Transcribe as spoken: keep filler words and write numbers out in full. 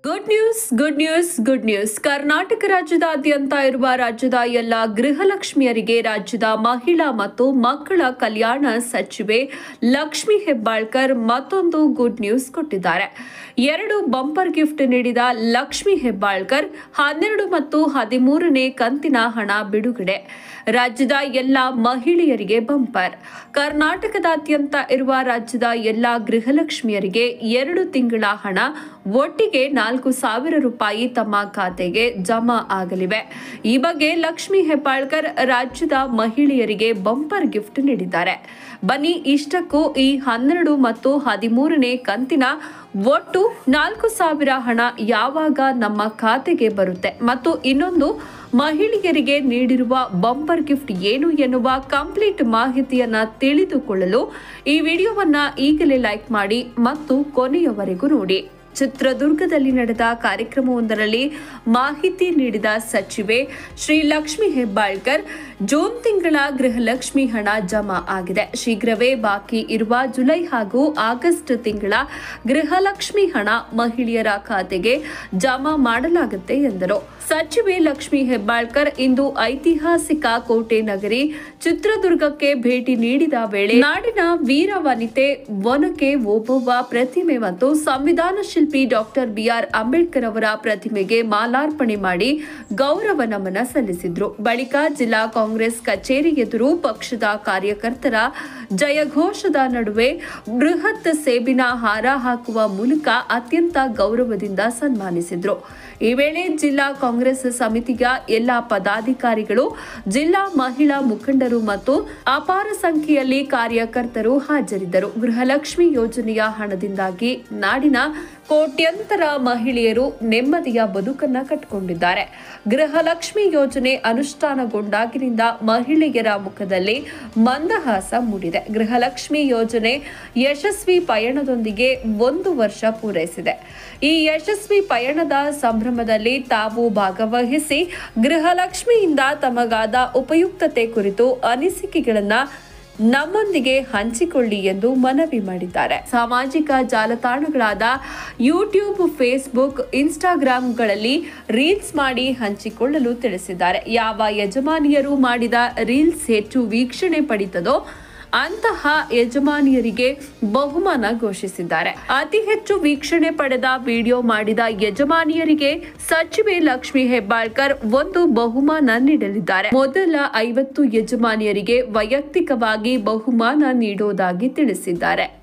Good news good news good news Karnataka ರಾಜ್ಯದಾದ್ಯಂತ ಇರುವ ರಾಜ್ಯದ ಎಲ್ಲ ಗೃಹಲಕ್ಷ್ಮಿಯರಿಗೆ ರಾಜ್ಯದ ಮಹಿಳಾ ಮತ್ತು ಮಕ್ಕಳ ಕಲ್ಯಾಣ ಸಚಿವೆ ಲಕ್ಷ್ಮಿ ಹೆಬ್ಬಾಳ್ಕರ್ ಮತ್ತೊಂದು ಗುಡ್ ನ್ಯೂಸ್ ಕೊಟ್ಟಿದ್ದಾರೆ. ಎರಡು ಬಂಪರ್ ಗಿಫ್ಟ್ ನೀಡಿದ ಲಕ್ಷ್ಮಿ ಹೆಬ್ಬಾಳ್ಕರ್ ಹನ್ನೆರಡು ಮತ್ತು ಹದಿಮೂರನೇ ಕಂತಿನ ಹಣ ಬಿಡುಗಡೆ. ರಾಜ್ಯದ ಎಲ್ಲ ಮಹಿಳೆಯರಿಗೆ ಬಂಪರ್. ಕರ್ನಾಟಕದಾದ್ಯಂತ ಇರುವ ರಾಜ್ಯದ ಎಲ್ಲ ಗೃಹಲಕ್ಷ್ಮಿಯರಿಗೆ ಎರಡು ತಿಂಗಳ ಹಣ ಒಟ್ಟಿಗೆ ನಾಲ್ಕು ಸಾವಿರ ರೂಪಾಯಿ ತಮ್ಮ ಖಾತೆಗೆ ಜಮಾ ಆಗಲಿವೆ. ಈ ಬಗ್ಗೆ ಲಕ್ಷ್ಮಿ ಹೆಬ್ಬಾಳ್ಕರ್ ರಾಜ್ಯದ ಮಹಿಳೆಯರಿಗೆ ಬಂಪರ್ ಗಿಫ್ಟ್ ನೀಡಿದ್ದಾರೆ. ಬನ್ನಿ ಇಷ್ಟಕ್ಕೂ ಈ ಹನ್ನೆರಡು ಮತ್ತು ಹದಿಮೂರನೇ ಕಂತಿನ ಒಟ್ಟು ನಾಲ್ಕು ಸಾವಿರ ಹಣ ಯಾವಾಗ ನಮ್ಮ ಖಾತೆಗೆ ಬರುತ್ತೆ ಮತ್ತು ಇನ್ನೊಂದು ಮಹಿಳೆಯರಿಗೆ ನೀಡಿರುವ ಬಂಪರ್ ಗಿಫ್ಟ್ ಏನು ಎನ್ನುವ ಕಂಪ್ಲೀಟ್ ಮಾಹಿತಿಯನ್ನ ತಿಳಿದುಕೊಳ್ಳಲು ಈ ವಿಡಿಯೋವನ್ನ ಈಗಲೇ ಲೈಕ್ ಮಾಡಿ ಮತ್ತು ಕೊನೆಯವರೆಗೂ ನೋಡಿ. ಚಿತ್ರದುರ್ಗದಲ್ಲಿ ನಡೆದ ಕಾರ್ಯಕ್ರಮವೊಂದರಲ್ಲಿ ಮಾಹಿತಿ ನೀಡಿದ ಸಚಿವೆ ಶ್ರೀ ಲಕ್ಷ್ಮಿ ಹೆಬ್ಬಾಳ್ಕರ್, ಜೂನ್ ತಿಂಗಳ ಗೃಹಲಕ್ಷ್ಮಿ ಹಣ ಜಮಾ ಆಗಿದೆ. ಶೀಘ್ರವೇ ಬಾಕಿ ಇರುವ ಜುಲೈ ಹಾಗೂ ಆಗಸ್ಟ್ ತಿಂಗಳ ಗೃಹಲಕ್ಷ್ಮಿ ಹಣ ಮಹಿಳೆಯರ ಖಾತೆಗೆ ಜಮಾ ಮಾಡಲಾಗುತ್ತೆ ಎಂದರು. ಸಚಿವೆ ಲಕ್ಷ್ಮಿ ಹೆಬ್ಬಾಳ್ಕರ್ ಇಂದು ಐತಿಹಾಸಿಕ ಕೋಟೆ ನಗರಿ ಚಿತ್ರದುರ್ಗಕ್ಕೆ ಭೇಟಿ ನೀಡಿದ ವೇಳೆ ನಾಡಿನ ವೀರ ವನಿತೆ ಒನಕೆ ಓಬವ್ವ ಪ್ರತಿಮೆ ಮತ್ತು ಸಂವಿಧಾನ ಶಿಲ್ಪಿ ಡಾಕ್ಟರ್ ಬಿಆರ್ ಅಂಬೇಡ್ಕರ್ ಅವರ ಪ್ರತಿಮೆಗೆ ಮಾಲಾರ್ಪಣೆ ಮಾಡಿ ಗೌರವ ನಮನ ಸಲ್ಲಿಸಿದ್ರು. ಬಳಿಕ ಜಿಲ್ಲಾ ಕಾಂಗ್ರೆಸ್ ಕಚೇರಿ ಎದುರು ಪಕ್ಷದ ಕಾರ್ಯಕರ್ತರ ಜಯಘೋಷದ ನಡುವೆ ಬೃಹತ್ ಸೇಬಿನ ಹಾರ ಹಾಕುವ ಮೂಲಕ ಅತ್ಯಂತ ಗೌರವದಿಂದ ಸನ್ಮಾನಿಸಿದ್ರು. ಈ ವೇಳೆ ಜಿಲ್ಲಾ ಕಾಂಗ್ರೆಸ್ ಸಮಿತಿಯ ಎಲ್ಲಾ ಪದಾಧಿಕಾರಿಗಳು, ಜಿಲ್ಲಾ ಮಹಿಳಾ ಮುಖಂಡರು ಮತ್ತು ಅಪಾರ ಸಂಖ್ಯೆಯಲ್ಲಿ ಕಾರ್ಯಕರ್ತರು ಹಾಜರಿದ್ದರು. ಗೃಹಲಕ್ಷ್ಮಿ ಯೋಜನೆಯ ಹಣದಿಂದಾಗಿ ನಾಡಿನ ಕೋಟ್ಯಂತರ ಮಹಿಳೆಯರು ನೆಮ್ಮದಿಯ ಬದುಕನ್ನ ಕಟ್ಟಿಕೊಂಡಿದ್ದಾರೆ. ಗೃಹಲಕ್ಷ್ಮಿ ಯೋಜನೆ ಅನುಷ್ಠಾನಗೊಂಡಾಗಿನಿಂದ ಮಹಿಳೆಯರ ಮುಖದಲ್ಲಿ ಮಂದಹಾಸ ಮೂಡಿದೆ. ಗೃಹಲಕ್ಷ್ಮಿ ಯೋಜನೆ ಯಶಸ್ವಿ ಪಯಣದೊಂದಿಗೆ ಒಂದು ವರ್ಷ ಪೂರೈಸಿದೆ. ಈ ಯಶಸ್ವಿ ಪಯಣದ ಸಂಭ್ರಮದಲ್ಲಿ ತಾವು ಭಾಗವಹಿಸಿ ಗೃಹಲಕ್ಷ್ಮಿಯಿಂದ ತಮಗಾದ ಉಪಯುಕ್ತತೆ ಕುರಿತು ಅನಿಸಿಕೆಗಳನ್ನ ನಮ್ಮೊಂದಿಗೆ ಹಂಚಿಕೊಳ್ಳಿ ಎಂದು ಮನವಿ ಮಾಡಿದ್ದಾರೆ. ಸಾಮಾಜಿಕ ಜಾಲತಾಣಗಳಾದ ಯೂಟ್ಯೂಬ್, ಫೇಸ್ಬುಕ್, ಇನ್ಸ್ಟಾಗ್ರಾಂಗಳಲ್ಲಿ ರೀಲ್ಸ್ ಮಾಡಿ ಹಂಚಿಕೊಳ್ಳಲು ತಿಳಿಸಿದ್ದಾರೆ. ಯಾವ ಯಜಮಾನಿಯರು ಮಾಡಿದ ರೀಲ್ಸ್ ಹೆಚ್ಚು ವೀಕ್ಷಣೆ ಪಡೆಯುತ್ತದೋ ಅಂತಹ ಯಜಮಾನಿಯರಿಗೆ ಬಹುಮಾನ ಘೋಷಿಸಿದ್ದಾರೆ. ಅತಿ ಹೆಚ್ಚು ವೀಕ್ಷಣೆ ಪಡೆದ ವಿಡಿಯೋ ಮಾಡಿದ ಯಜಮಾನಿಯರಿಗೆ ಸಚಿವೆ ಲಕ್ಷ್ಮಿ ಹೆಬ್ಬಾಳ್ಕರ್ ಒಂದು ಬಹುಮಾನ ನೀಡಲಿದ್ದಾರೆ. ಮೊದಲ ಐವತ್ತು ಯಜಮಾನಿಯರಿಗೆ ವೈಯಕ್ತಿಕವಾಗಿ ಬಹುಮಾನ ನೀಡುವುದಾಗಿ ತಿಳಿಸಿದ್ದಾರೆ.